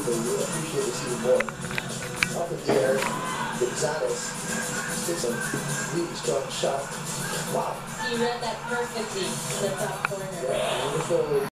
people, you'll appreciate this even more. Up in the air, Gonzalez takes a really strong shot. Wow. You read that perfectly in the top corner. Yeah, wonderful.